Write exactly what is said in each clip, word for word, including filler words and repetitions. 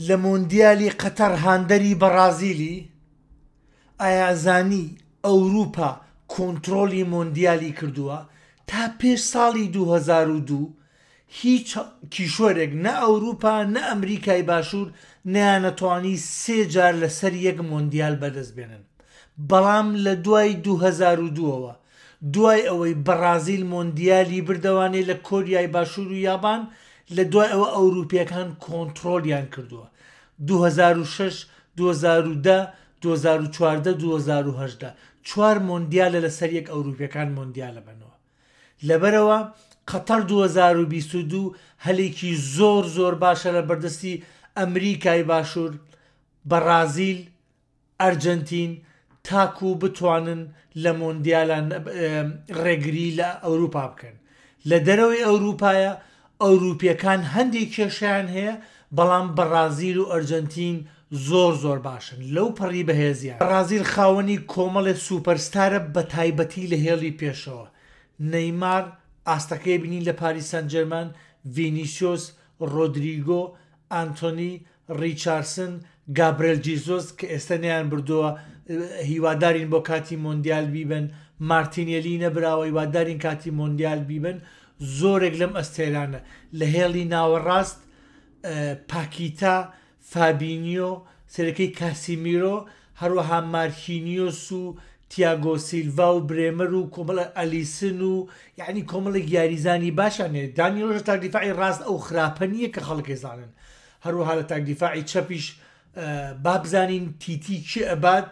لە مۆندیالی قەتەر هاندەری بەرازیلی ئایازانی ئەوروپا کۆنتترۆلی مۆندیالی کردووە تا پێش ساڵی دوو هەزار و دوو هیچ کیشۆرێک نە ئەوروپا نە ئەمریکای باشوور نەیانەتوانی سێ جار لەسەر یەک مۆندیال بەدەست بێنن. بەڵام لە دوای دوو هەزار و دووەوە دوای ئەوەی بەرازیل مۆندیالی بردەوانێ لە کۆریای باشوور و یابان لە دوای ئەوە ئەوروپیەکان کۆنتترۆلیان کردووە. دوو هەزار و شەش دوو هەزار و دە دوو هەزار و چواردە دوو هەزار و هەژدە چوار مۆندیالە لەسەر یەک ئەوروپیەکان مۆندیالە بنەوە. لەبەرەوە قەتەر دوو هەزار و بیست و دوو هەلێکی زۆر زۆر باشە لە بەردەستی ئەمریکای باشوور، بەرازیل، ئەرجەنتین تاکو بتوانن لە مۆندیالان ڕێگری لە ئەوروپا بکەن. لە دەرەوەی ئەوروپایە ئەوروپیەکان هەندێک کێشیان هەیە، بەڵام بەرازیل و ئەرجەنتین زۆر زۆر باشن لەو پەڕی بەهێزیان. بەرازیل خاوەنی کۆمەڵی سوپەرستارە بە تایبەتی لە هێڵی پێشەوە. نەیمار ئاستەکەی بینین لە پاریس سەن جەرمان، ڤینیسیۆس، ڕۆدریگۆ، ئانتۆنی، ریچاردسن، گابرێل جیزۆس کە ئێستا نەیان بردووە هیوادارین بۆ کاتی مۆندیال بیبن، مارتینێلی نەبراوە هیوادارین کاتی مۆندیال بیبن. زۆرێک لەم ئەستێرانە لە هێڵی ناوەڕاست پاکیتا، فابینیۆ، سەرەکەی کاسیمیرۆ، هەروەها مارکینیۆس و تیاگۆ سیلڤا و برێمەر و کۆمەڵە ئەلیسن و یعنی کۆمەڵێک یاریزانی باشانێ. دانیۆژە تاکدیفاعی ڕاست ئەو خراپە نییە کە خەڵکی زانن. هەروەها لە تاکدیفاعی چەپیش بابزانین تیتی چی ئەبات،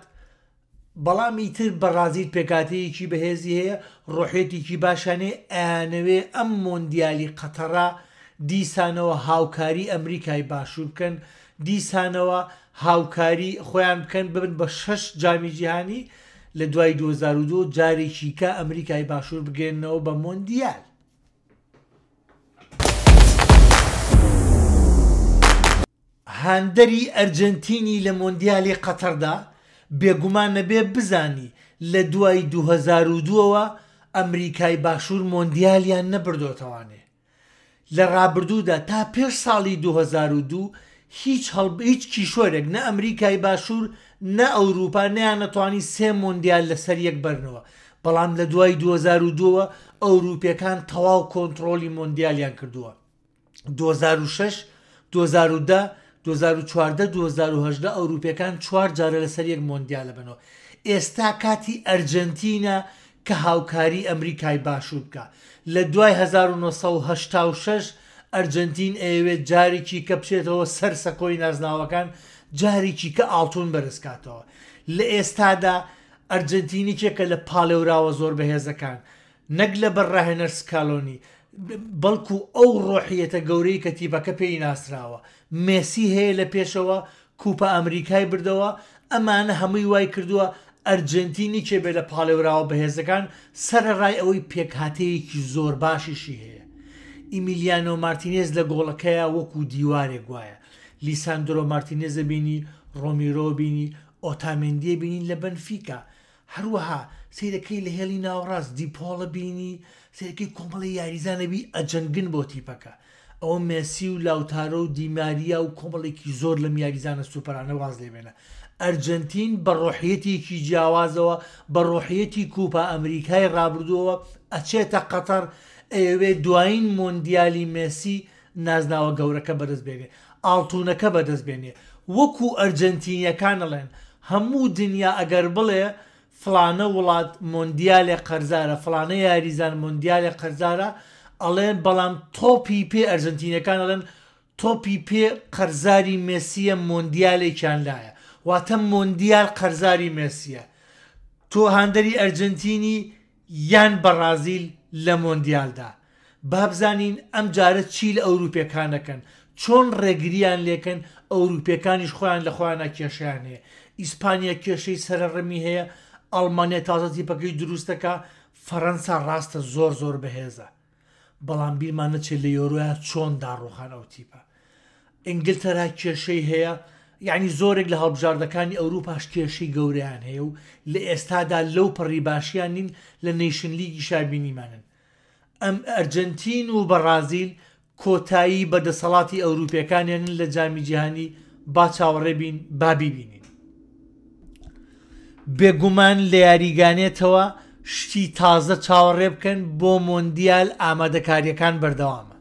بەڵامی تر بەرازیل پێکاتەیەکی بەهێزی هەیە، ڕۆحێتێکی باشانێ. ئەیانەوێ ئەم مۆندیالی قەتەرا دیسانەوە هاوکاری ئەمریکای باشوور بکەن، دیسانەوە هاوکاری خۆیان بکەن ببن بە شەش جامی جیهانی لە دوای دوو هەزار و دوو جارێکی کە ئەمریکای باشوور بگەێنەوە بە مۆندیال. هاندەری ئەرجەنتینی لە مۆندیالی قەتەردا بێگومان نەبێ بزانی لە دوای دوو هەزار و دووەوە ئەمریکای باشوور مۆندیالیان نەبردۆتەوانێ. لە ڕابردوودا تا پێش ساڵی دوو هەزار و دوو هیچ هەڵب هیچ کیشۆرێک نە ئەمریکای باشوور نە ئەوروپا نەیانەتوانی سێ مۆندیال لەسەر یەک بەرنەوە. بەڵام لە دوای دوو هەزار و دووەوە ئەوروپیەکان تەواو کۆنتترۆلی مۆندیالیان کردووە. دوو هەزار و شەش دوو هەزار و دە دوو هەزار و چواردە دوو هەزار و هەژدە ئەوروپیەکان چوار جارە لەسەر یەک مۆندیالە بنەوە. ئێستا کاتی ئەرجەنتینە کە هاوکاری ئەمریکای باشوور بکە. لە دوای هەزار و نۆ سەد و هەشتا و شەش ئەرجەنتین ئەوێت جارێکی کە بچێتەوە سەر سەکۆی نازناوەکان، جارێکی کە ئاڵتون بەرزکاتەوە. لە ئێستادا ئەرجەنتینیکێکە لە پاڵێوراوە زۆر بەهێزەکان، نەک لە بەرڕاهێنەر سکالۆنی، بەڵکو ئەو ڕۆحیەتە گەورەی کە تیپەکە پێی ناسراوە. مێسی هەیە لە پێشەوە کوپە ئەمریکای بردەوە. ئەمانە هەمووی وای کردووە ئەرجەنتینی کێ بێ لە پاڵێوراوە بەهێزەکان سەرەڕای ئەوەی پێکهاتەیەکی زۆر باشیشی هەیە. ئیمیلیانۆ مارتینێز لە گۆڵەکەیە وەکو دیوارێک وایە. لیساندرۆ مارتینێزە بینی، ڕۆمیرۆ بینی، ئۆتامێندیە بینین لە بەنفیکا. هەروەها سیرەکەی لە هێڵی ناوەڕاست دیپۆڵە بینی، سیرەکەی کۆمەڵی یاریزانەبی ئەجەنگن بۆ تیپەکە. ئەوە مێسی و لاوتارۆ و دیماریا و کۆمەڵێکی زۆر لە یاریزانە سوپەرانە واز لێبێنە. ئەرجەنتین بە ڕۆحیەتێکی جیاوازەوە بە ڕۆحیەتی کوپە ئەمریکای ڕابردووەوە ئەچێتە قەتەر ئەوێ دوایین مۆندیالی مێسی نازناوە گەورەکە بەدەست بێنێ، ئاڵتونەکە بەدەست بێنێ. وەکو ئەرجەنتینیەکان ئەڵێن هەموو دنیا ئەگەر بڵێ فلانە وڵات مۆندیالێ قەرزارە، فلانە یاریزان مۆندیالێ قەرزارە، ئەڵێن بەڵام تۆپی پێ ئەرجەنتینەکان ئەڵێن تۆپی پێ قەرزاری مێسیە مۆندیالێکیان لایە، واتە مۆندیال قەرزاری مێسیە. تۆ هاندەری ئەرجەنتینی یان بەرازیل لە مۆندیالدا. بابزانین ئەم جارە چی لە ئەوروپیەکانەکەن، چۆن ڕێگریان لێکن. ئەوروپیەکانیش خۆیان لە خۆیانە کێشیان هەیە. ئیسپانیا کێشەی سەرڕەمی هەیە، ئەڵمانیا تازە تیپەکەی دروستەکە، فەڕەنسا ڕاستە زۆر زۆر بەهێزە. بەڵام بیرمان نەچێت لە یۆرۆیان چۆن داڕوخان ئەو تیپە. ئینگلتەرا کێشەی هەیە، یعنی زۆرێک لە هەڵبژاردەکانی ئەوروپاش کێشەی گەورەیان هەیە و لە ئێستادا لەو پەڕی باشیان نین لە نەیشن لیگی شابینیمانن. ئەم ئەرجەنتین و بەرازیل کۆتایی بەدەسەڵاتی ئەوروپیەکانیان لە جامی جیهانی با چاوەڕێ بین با بیبینین. بێگومان لە یاریگانێتەوە شتی تازە چاوەڕێ بکەن بۆ مۆندیال ئامادەکاریەکان بەردەوامە.